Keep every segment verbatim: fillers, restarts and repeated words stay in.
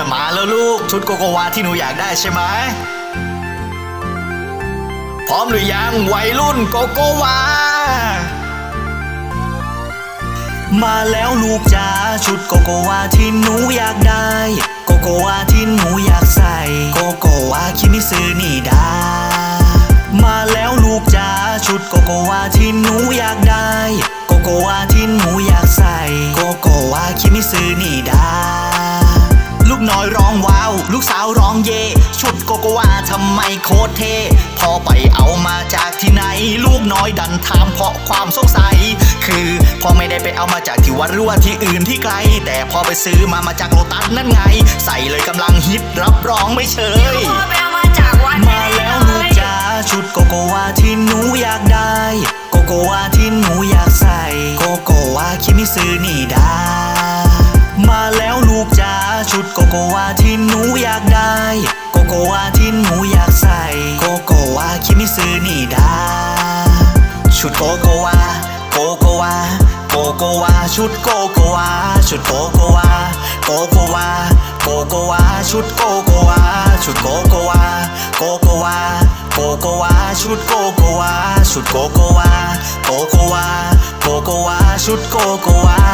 มาแล้วลูกชุดโกโกวาที่หนูอยากได้ใช่ไหมพร้อมหรือยังวัยรุ่นโกโกวามาแล้วลูกจ๋าชุดโกโกวาที่หนูอยากได้โกโกวาที่หนูอยากใส่โกโกวาคิมิซึนี่ดามาแล้วลูกจ๋าชุดโกโกวาที่หนูอยากได้โกโกวาที่หนูอยากใส่โกโกวาคิมิซึนี่ดาลูกน้อยร้องว้าวลูกสาวร้องเย่ชุดโกโกวาทำไมโคตรเท่พอไปเอามาจากที่ไหนลูกน้อยดันถามเพราะความสงสัยคือพอไม่ได้ไปเอามาจากที่วัดหรือว่าที่อื่นที่ไกลแต่พอไปซื้อมามาจากโลตัสนั่นไงใส่เลยกำลังฮิตรับรองไม่เชยมาแล้วลูกจ๋าชุดโกโกวาที่หนูอยากได้โกโกวาที่หนูอยากใส่โกโกวาคิมิซึนี่ดามาแล้วลูกจ๋าชุดโกโกวาที่หนูอยากได้โกโกวาที่หนูอยากใส่โกโกวาคิมิซึนี่ดาชุดโกโกวาโกโกวาโกโกวาชุดโกโกวาชุดโกโกวาโกโกวาโกโกวาชุดโกโกวาชุดโกโกวาโกโกวาโกโกวาชุดโกโกวาชุดโกโกวาโกโกวาโกโกวาชุดโกโกวา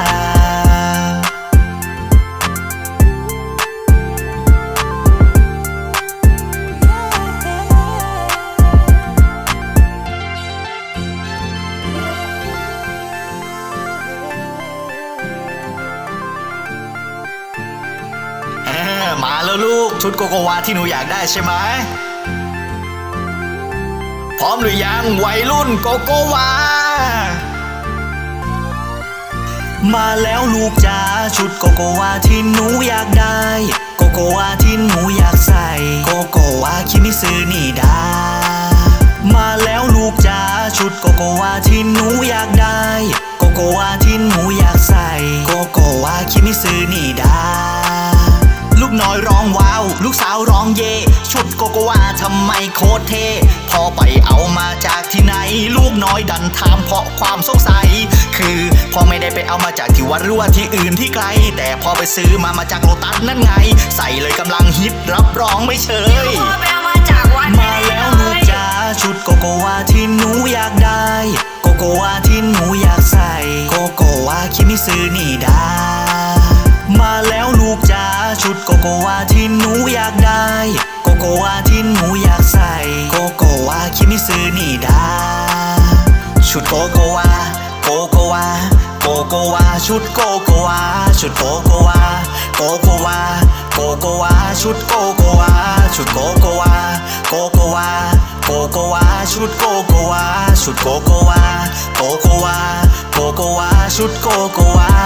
มาแล้วลูกชุดโกโกวาที่หนูอยากได้ใช่ไหมพร้อมหรือยังวัยรุ่นโกโกวามาแล้วลูกจ๋าชุดโกโกวาที่หนูอยากได้โกโกวาที่หนูอยากใส่โกโกวาคิมิซึนี่ดามาแล้วลูกจ๋าชุดโกโกวาที่หนูอยากได้โกโกวาที่หนูอยากใส่โกโกวาคิมิซึนี่ดาลูกน้อยร้องว้าวลูกสาวร้องเย่ชุดโกโกวาทำไมโคตรเท่พอไปเอามาจากที่ไหนลูกน้อยดันถามเพราะความสงสัยคือพอไม่ได้ไปเอามาจากที่วัดหรือว่าที่อื่นที่ไกลแต่พอไปซื้อมามาจากโลตัสนั่นไงใส่เลยกำลังฮิตรับรองไม่เชยมาแล้วลูกจ๋าชุดโกโกวาที่หนูอยากได้โกโกวาที่หนูอยากใส่โกโกวาคิมิซึนี่ดามาแล้วลูกจ๋าชุดโกโกวาที่หนูอยากได้โกโกวาที่หนูอยากใส่โกโกวาคิมิซึนี่ดาชุดโกโกวาโกโกวาโกโกวาชุดโกโกวาชุดโกโกวาโกโกวาโกโกวาชุดโกโกวาชุดโกโกวาโกโกวาโกโกวาชุดโกโกวาชุดโกโกวาโกโกวาโกโกวาชุดโกโกวา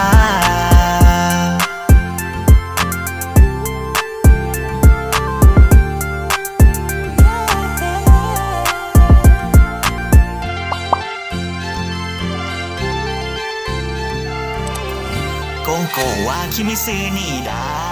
โกโกวาคิมิซึนี่ดา